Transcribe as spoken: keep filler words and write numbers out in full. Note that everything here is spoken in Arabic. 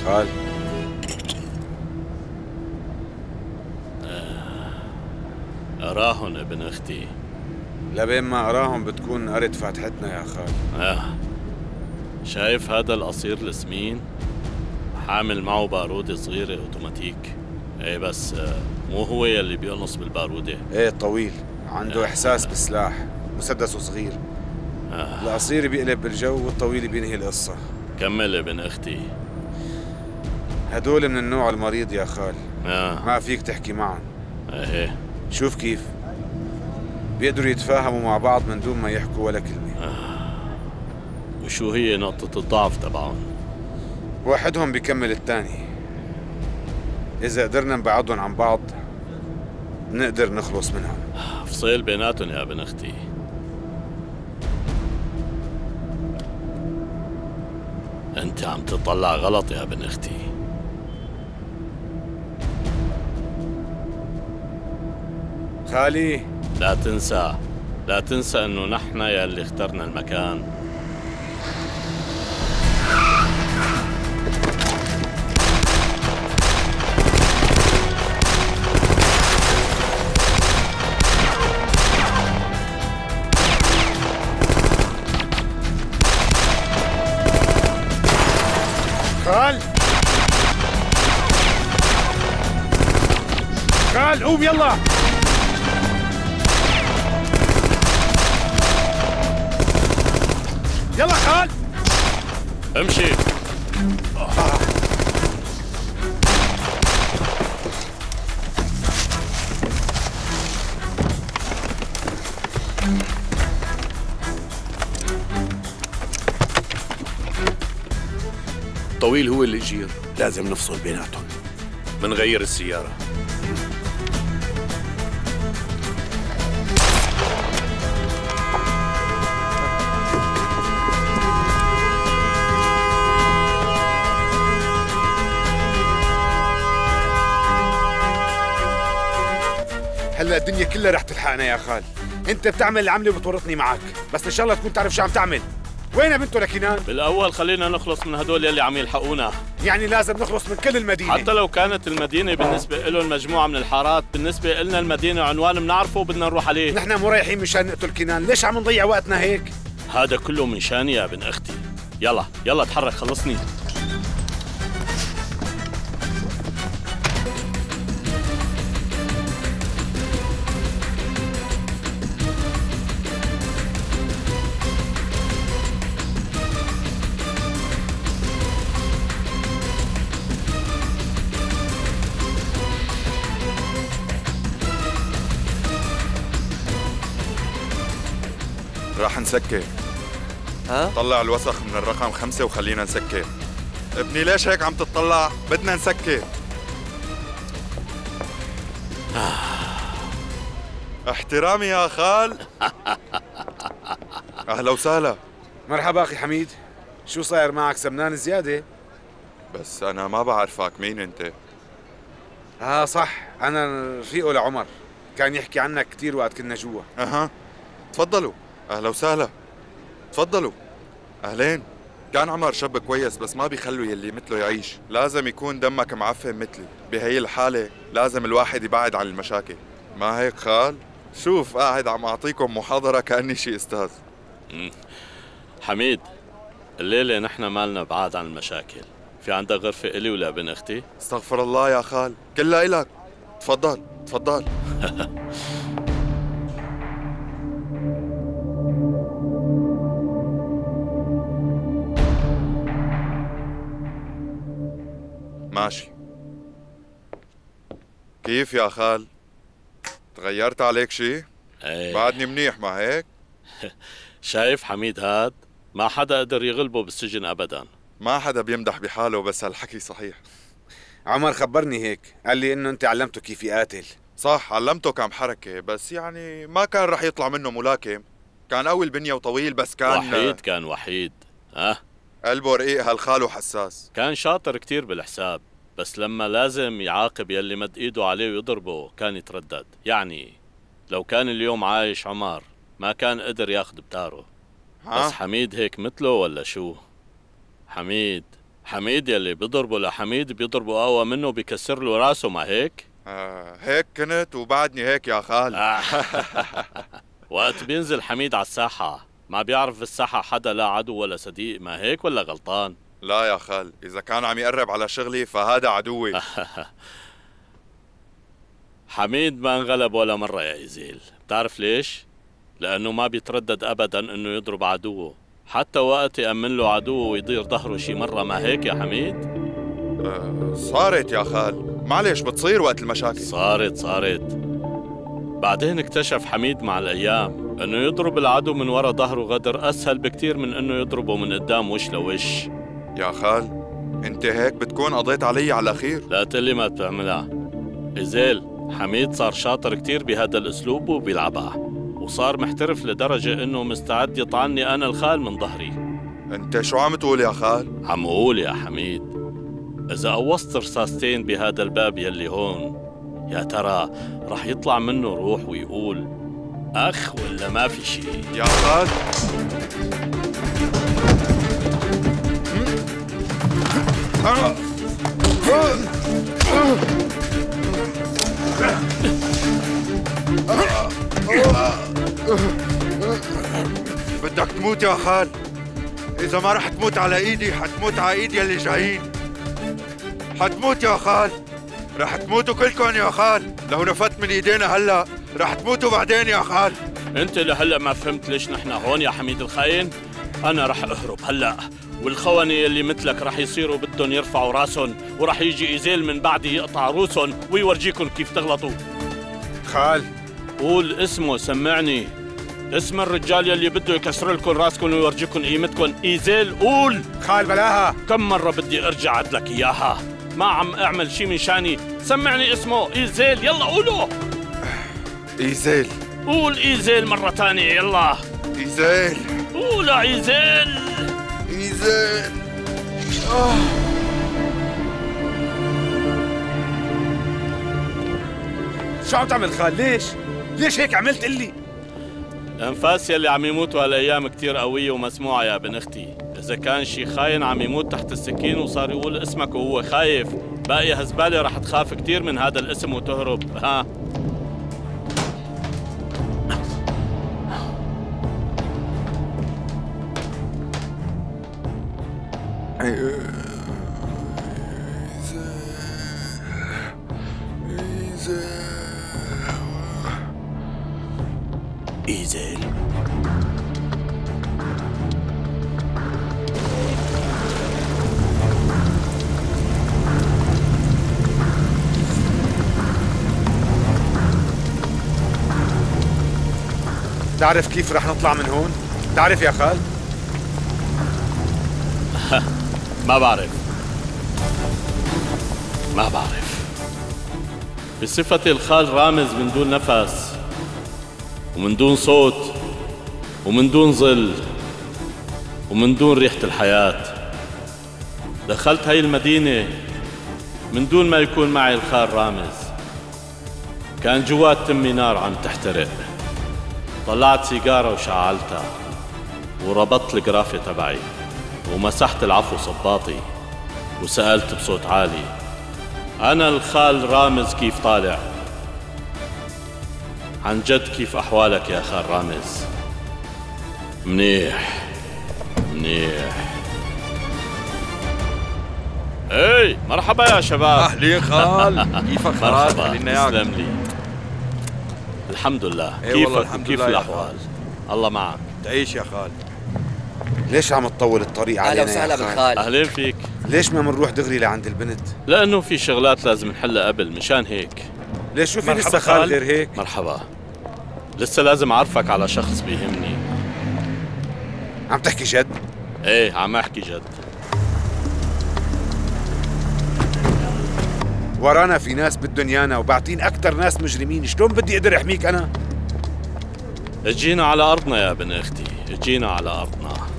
خال أراهن ابن أختي. لبين ما أراهم بتكون قرت فاتحتنا يا خال. آه شايف هذا القصير السمين؟ حامل معه بارودة صغيرة أوتوماتيك. إيه بس آه مو هو يلي بيقنص بالبارودة. إيه طويل، عنده آه. إحساس بالسلاح، مسدسه صغير. آه. القصير بيقلب بالجو والطويل بينهي القصة. كمل ابن أختي. هدول من النوع المريض يا خال. آه. ما فيك تحكي معهم. إيه شوف كيف بيقدروا يتفاهموا مع بعض من دون ما يحكوا ولا كلمة. آه. وشو هي نقطة الضعف تبعهم؟ واحدهم بيكمل الثاني. إذا قدرنا نبعدهم عن بعض نقدر نخلص منهم. فصيل بيناتهم يا ابن أختي. أنت عم تطلع غلط يا ابن أختي. خالي لا تنسى لا تنسى انه نحن يا اللي اخترنا المكان. خال خال قوم يلا. يلا خال امشي. آه. طويل هو اللي يجير، لازم نفصل بيناتهم. منغير السيارة. هلا الدنيا كلها رح تلحقنا يا خال. انت بتعمل العمله وبتورطني معك، بس ان شاء الله تكون تعرف شو عم تعمل. وين بنته لكنان؟ بالاول خلينا نخلص من هدول يلي عم يلحقونا. يعني لازم نخلص من كل المدينه. حتى لو كانت المدينه بالنسبه لهم مجموعه من الحارات، بالنسبه لنا المدينه عنوان بنعرفه وبدنا نروح عليه. نحن مو رايحين مشان نقتل كنان، ليش عم نضيع وقتنا هيك؟ هذا كله من شاني يا ابن اختي. يلا يلا تحرك خلصني. راح نسكر. ها؟ طلع الوسخ من الرقم خمسة وخلينا نسكر. ابني ليش هيك عم تطلع؟ بدنا نسكر. احترامي يا خال. اهلا وسهلا. مرحبا اخي حميد، شو صاير معك؟ سمنان زيادة. بس انا ما بعرفك، مين انت؟ اه صح، انا رفيقه لعمر، كان يحكي عنك كثير وقت كنا جوا. اها تفضلوا. اهلا وسهلا. تفضلوا. اهلين. كان عمر شاب كويس بس ما بيخلوا يلي مثله يعيش، لازم يكون دمك معفن مثلي، بهي الحالة لازم الواحد يبعد عن المشاكل، ما هيك خال؟ شوف قاعد عم اعطيكم محاضرة كأني شي استاذ. حميد، الليلة نحن مالنا بعاد عن المشاكل، في عندك غرفة إلي ولا ابن أختي؟ استغفر الله يا خال، كلها إلك. تفضل تفضل. ماشي. كيف يا خال؟ تغيرت عليك شي؟ ايه بعدني منيح ما هيك؟ شايف حميد هاد؟ ما حدا قدر يغلبه بالسجن أبدا. ما حدا بيمدح بحاله بس هالحكي صحيح. عمر خبرني هيك، قال لي انه انت علمته كيف يقاتل. صح، علمته كم حركة بس يعني ما كان رح يطلع منه ملاكم، كان قوي البنية وطويل بس كان وحيد كان وحيد. ها؟ قلبه رقيق هالخال وحساس. كان شاطر كتير بالحساب، بس لما لازم يعاقب يلي مد ايده عليه ويضربه كان يتردد. يعني لو كان اليوم عايش عمر ما كان قدر ياخد بتاره. بس حميد هيك مثله ولا شو؟ حميد حميد يلي بيضربه لحميد بيضربه قوى منه بيكسر له راسه، ما هيك؟ آه هيك كنت وبعدني هيك يا خال. وقت بينزل حميد على الساحة ما بيعرف بالساحة حدا، لا عدو ولا صديق، ما هيك ولا غلطان؟ لا يا خال، إذا كان عم يقرب على شغلي فهذا عدوي. حميد ما انغلب ولا مرة يا إيزيل، بتعرف ليش؟ لأنه ما بيتردد أبدا إنه يضرب عدوه، حتى وقت يأمن له عدوه ويضير ظهره شي مرة، ما هيك يا حميد؟ أه صارت يا خال، معلش بتصير وقت المشاكل. صارت صارت بعدين اكتشف حميد مع الأيام إنه يضرب العدو من ورا ظهره غدر أسهل بكتير من إنه يضربه من قدام وش لوش. يا خال انت هيك بتكون قضيت علي على الأخير. لا تقلي ما بتعملها إيزيل، حميد صار شاطر كتير بهذا الأسلوب وبيلعبها، وصار محترف لدرجة إنه مستعد يطعني أنا الخال من ظهري. انت شو عم تقول يا خال؟ عم أقول يا حميد، إذا قوصت رصاصتين بهذا الباب يلي هون، يا ترى رح يطلع منه روح ويقول أخ ولا ما في شيء؟ يا خال بدك تموت يا خال. إذا ما رح تموت على إيدي حتموت على إيدي اللي جايين. حتموت يا خال، رح تموتوا كلكم يا خال. لو نفت من إيدينا هلا رح تموتوا بعدين يا خال. أنت لهلا ما فهمت ليش نحن هون يا حميد الخاين؟ أنا رح أهرب هلا، والخونة اللي مثلك رح يصيروا بدهم يرفعوا راسهم، ورح يجي إيزيل من بعدي يقطع روسهم ويورجيكم كيف تغلطوا. خال قول اسمه، سمعني اسم الرجال يلي بده يكسر لكم راسكم ويورجيكم قيمتكم. إيزيل قول. خال بلاها، كم مرة بدي أرجع أدلك إياها؟ ما عم أعمل شي من شاني، سمعني اسمه. إيزيل، يلا قوله. إيزيل. قول إيزيل مرة تانية، يلا. إيزيل. قول إيزيل. إيزيل. آه. شو عم تعمل خال؟ ليش؟ ليش هيك عملت قلي؟ الأنفاس يلي عم يموتوا هالأيام كتير قوية ومسموعة يا ابن أختي. إذا كان شي خاين عم يموت تحت السكين وصار يقول اسمك وهو خايف، باقي هزبالة رح تخاف كتير من هذا الاسم وتهرب. ها إيزيل. تعرف كيف رح نطلع من هون؟ تعرف يا خال؟ ما بعرف ما بعرف بصفتي الخال رامز من دون نفس ومن دون صوت ومن دون ظل ومن دون ريحة الحياة، دخلت هاي المدينة من دون ما يكون معي الخال رامز. كان جوات تمي نار عم تحترق، طلعت سيجارة وشعلتها وربطت الجرافة تبعي ومسحت العفو صباطي وسألت بصوت عالي: أنا الخال رامز كيف طالع؟ عن جد كيف أحوالك يا خال رامز؟ منيح منيح. اي مرحبا يا شباب. اهلين خال، كيفك خال؟ مرحبا، تسلم لي. الحمد لله. ايه كيفك والله الحمد وكيف لله الأحوال؟ الله معك. تعيش يا خال. ليش عم تطول الطريق علينا اهلا وسهلا يا خال؟ بالخال. أهلين فيك. ليش ما منروح دغري لعند البنت؟ لأنه في شغلات لازم نحلها قبل، مشان هيك. ليش شو في مرحبا لسه خال خال. غير هيك؟ مرحبا. لسه لازم أعرفك على شخص بيهمني. عم تحكي جد؟ ايه عم أحكي جد. ورانا في ناس بدهم يانا وبعتين أكتر ناس مجرمين، شلون بدي أقدر أحميك أنا؟ اجينا على أرضنا يا ابن أختي، اجينا على أرضنا.